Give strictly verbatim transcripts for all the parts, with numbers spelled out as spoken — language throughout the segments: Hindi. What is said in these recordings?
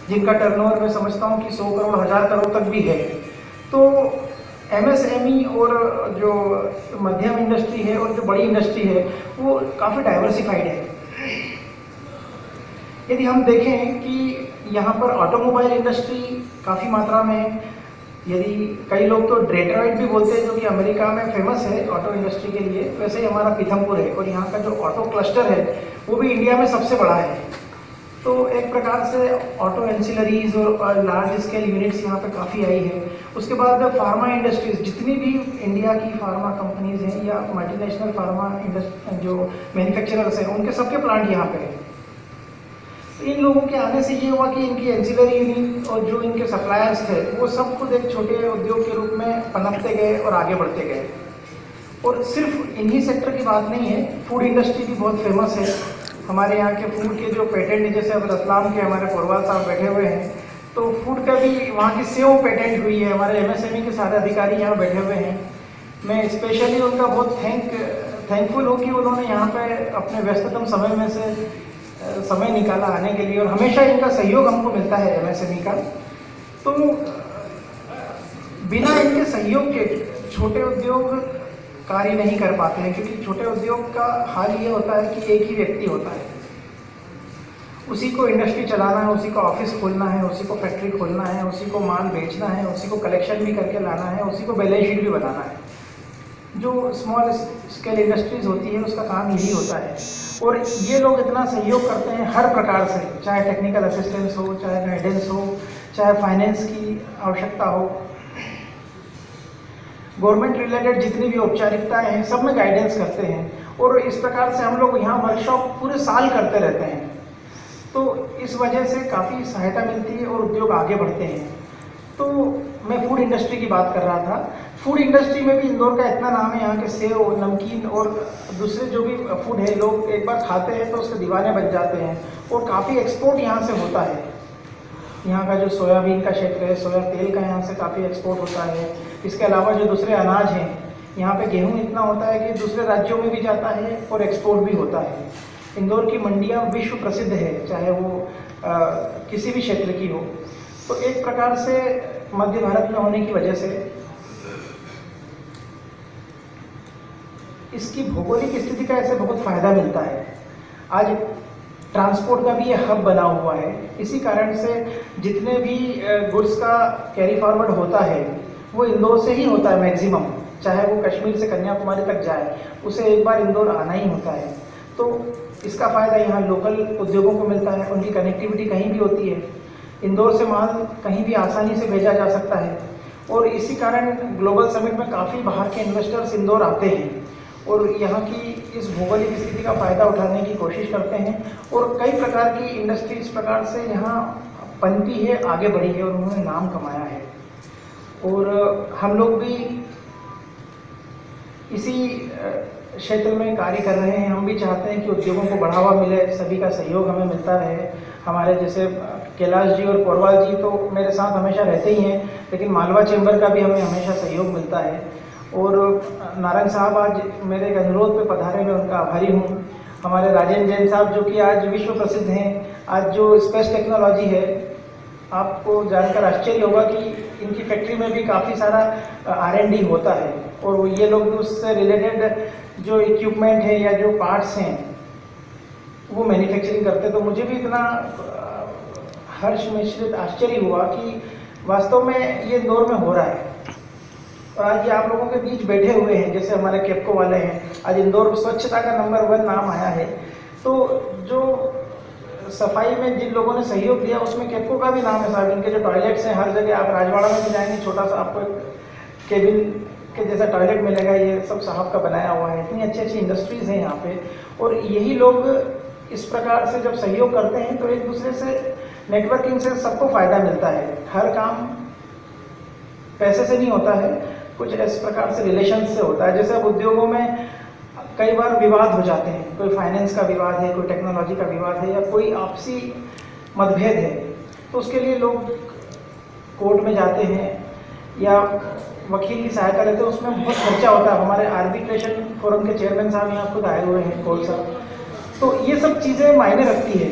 जिनका टर्नओवर मैं समझता हूँ कि सौ करोड़ हज़ार करोड़ तक भी है। तो एमएसएमई और जो मध्यम इंडस्ट्री है और जो बड़ी इंडस्ट्री है वो काफ़ी डाइवर्सिफाइड है। यदि हम देखें कि यहाँ पर ऑटोमोबाइल इंडस्ट्री काफ़ी मात्रा में है, यदि कई लोग तो डेट्रॉइट भी बोलते हैं जो कि अमेरिका में फेमस है ऑटो इंडस्ट्री के लिए, वैसे ही हमारा पीथमपुर है और यहाँ का जो ऑटो क्लस्टर है वो भी इंडिया में सबसे बड़ा है। तो एक प्रकार से ऑटो एंसिलरीज और लार्ज स्केल यूनिट्स यहाँ पे काफ़ी आई है। उसके बाद फार्मा इंडस्ट्रीज, जितनी भी इंडिया की फार्मा कंपनीज हैं या मल्टीनेशनल फार्मा इंडस्ट्री जो मैन्युफैक्चरर्स हैं उनके सबके प्लांट यहाँ पे हैं। तो इन लोगों के आने से ये हुआ कि इनकी एंसिलरी यूनिट और जो इनके सप्लायर्स थे वो सब खुद एक छोटे उद्योग के रूप में पनपते गए और आगे बढ़ते गए। और सिर्फ इन्हीं सेक्टर की बात नहीं है, फूड इंडस्ट्री भी बहुत फेमस है। हमारे यहाँ के फूड के जो पेटेंट, जैसे अब रतलाम के हमारे पोरवाल साहब बैठे हुए हैं, तो फूड का भी वहाँ की सेव पेटेंट हुई है। हमारे एमएसएमई के सारे अधिकारी यहाँ बैठे हुए हैं। मैं स्पेशली उनका बहुत थैंक थैंकफुल हूँ कि उन्होंने यहाँ पे अपने व्यस्ततम समय में से समय निकाला आने के लिए, और हमेशा इनका सहयोग हमको मिलता है एमएसएमई का। तो बिना इनके सहयोग के छोटे उद्योग कार्य नहीं कर पाते हैं, क्योंकि छोटे उद्योग का हाल ये होता है कि एक ही व्यक्ति होता है, उसी को इंडस्ट्री चलाना है, उसी को ऑफिस खोलना है, उसी को फैक्ट्री खोलना है, उसी को माल बेचना है, उसी को कलेक्शन भी करके लाना है, उसी को बैलेंस शीट भी बनाना है। जो स्मॉल स्केल इंडस्ट्रीज होती है उसका काम यही होता है। और ये लोग इतना सहयोग करते हैं हर प्रकार से, चाहे टेक्निकल असिस्टेंस हो, चाहे गाइडेंस हो, चाहे फाइनेंस की आवश्यकता हो, गवर्नमेंट रिलेटेड जितनी भी औपचारिकताएं हैं सब में गाइडेंस करते हैं। और इस प्रकार से हम लोग यहाँ वर्कशॉप पूरे साल करते रहते हैं। तो इस वजह से काफ़ी सहायता मिलती है और उद्योग आगे बढ़ते हैं। तो मैं फूड इंडस्ट्री की बात कर रहा था। फूड इंडस्ट्री में भी इंदौर का इतना नाम है, यहाँ के सेव, नमकीन और दूसरे जो भी फूड है, लोग एक बार खाते हैं तो उसके दीवाने बन जाते हैं। और काफ़ी एक्सपोर्ट यहाँ से होता है। यहाँ का जो सोयाबीन का क्षेत्र है, सोया तेल का यहाँ से काफ़ी एक्सपोर्ट होता है। इसके अलावा जो दूसरे अनाज हैं, यहाँ पे गेहूँ इतना होता है कि दूसरे राज्यों में भी जाता है और एक्सपोर्ट भी होता है। इंदौर की मंडियाँ विश्व प्रसिद्ध है, चाहे वो आ, किसी भी क्षेत्र की हो। तो एक प्रकार से मध्य भारत में होने की वजह से इसकी भौगोलिक स्थिति का ऐसे बहुत फायदा मिलता है। आज ट्रांसपोर्ट का भी ये हब बना हुआ है। इसी कारण से जितने भी गुड्स का कैरी फॉरवर्ड होता है वो इंदौर से ही होता है मैक्सिमम, चाहे वो कश्मीर से कन्याकुमारी तक जाए, उसे एक बार इंदौर आना ही होता है। तो इसका फ़ायदा यहाँ लोकल उद्योगों को मिलता है, उनकी कनेक्टिविटी कहीं भी होती है, इंदौर से माल कहीं भी आसानी से भेजा जा सकता है। और इसी कारण ग्लोबल समिट में काफ़ी बाहर के इन्वेस्टर्स इंदौर आते हैं और यहाँ की इस भौगोलिक स्थिति का फ़ायदा उठाने की कोशिश करते हैं। और कई प्रकार की इंडस्ट्री इस प्रकार से यहाँ पनपी है, आगे बढ़ी है और उन्होंने नाम कमाया है। और हम लोग भी इसी क्षेत्र में कार्य कर रहे हैं। हम भी चाहते हैं कि उद्योगों को बढ़ावा मिले, सभी का सहयोग हमें मिलता रहे। हमारे जैसे कैलाश जी और पोरवाल जी तो मेरे साथ हमेशा रहते ही हैं, लेकिन मालवा चैम्बर का भी हमें हमेशा सहयोग मिलता है। और नारंग साहब आज मेरे एक अनुरोध पे पधारे, मैं उनका आभारी हूँ। हमारे राजेंद्र जैन साहब जो कि आज विश्व प्रसिद्ध हैं, आज जो स्पेस टेक्नोलॉजी है, आपको जानकर आश्चर्य होगा कि इनकी फैक्ट्री में भी काफ़ी सारा आर एन डी होता है और ये लोग भी उससे रिलेटेड जो इक्विपमेंट है या जो पार्ट्स हैं वो मैन्युफैक्चरिंग करते। तो मुझे भी इतना हर्ष मिश्रित आश्चर्य हुआ कि वास्तव में ये इंदौर में हो रहा है। और आज ये आप लोगों के बीच बैठे हुए हैं, जैसे हमारे केपको वाले हैं, आज इंदौर में स्वच्छता का नंबर वन नाम आया है। तो जो सफाई में जिन लोगों ने सहयोग दिया उसमें केपको का भी नाम है साहब। इनके जो टॉयलेट्स हैं हर जगह, आप राजवाड़ा में भी जाएंगे, छोटा सा आपको केबिन के जैसा टॉयलेट मिलेगा, ये सब साहब का बनाया हुआ है। इतनी अच्छी अच्छी इंडस्ट्रीज़ हैं यहाँ पे। और यही लोग इस प्रकार से जब सहयोग करते हैं तो एक दूसरे से नेटवर्किंग से सबको फ़ायदा मिलता है। हर काम पैसे से नहीं होता है, कुछ इस प्रकार से रिलेशन से होता है। जैसे अब उद्योगों में कई बार विवाद हो जाते हैं, कोई फाइनेंस का विवाद है, कोई टेक्नोलॉजी का विवाद है या कोई आपसी मतभेद है, तो उसके लिए लोग कोर्ट में जाते हैं या वकील की सहायता लेते हैं। उसमें बहुत खर्चा होता है। हमारे आर्बिट्रेशन फोरम के चेयरमैन साहब यहाँ खुद आए हुए हैं, कोर्ट साहब। तो ये सब चीज़ें मायने रखती है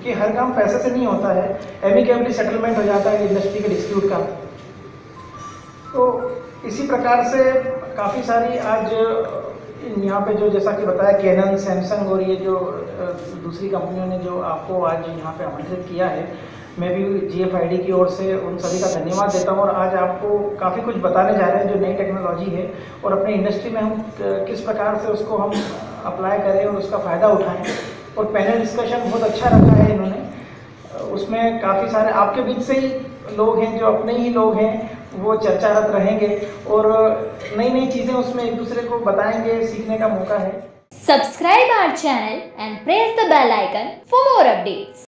कि हर काम पैसे से नहीं होता है, एमिकेबली सेटलमेंट हो जाता है इंडस्ट्री के डिस्प्यूट का। तो इसी प्रकार से काफ़ी सारी आज यहाँ पे जो जैसा कि बताया कैनन, सैमसंग और ये जो दूसरी कंपनियों ने जो आपको आज यहाँ पे आमंत्रित किया है, मैं भी जी एफ आई डी की ओर से उन सभी का धन्यवाद देता हूँ। और आज आपको काफ़ी कुछ बताने जा रहे हैं जो नई टेक्नोलॉजी है और अपने इंडस्ट्री में हम किस प्रकार से उसको हम अप्लाई करें और उसका फ़ायदा उठाएं। और पैनल डिस्कशन बहुत अच्छा रखा है इन्होंने, उसमें काफ़ी सारे आपके बीच से ही लोग हैं जो अपने ही लोग हैं, वो चर्चारत रहेंगे और नई नई चीज़ें उसमें एक दूसरे को बताएंगे, सीखने का मौका है। Subscribe our channel and press the bell icon for more updates.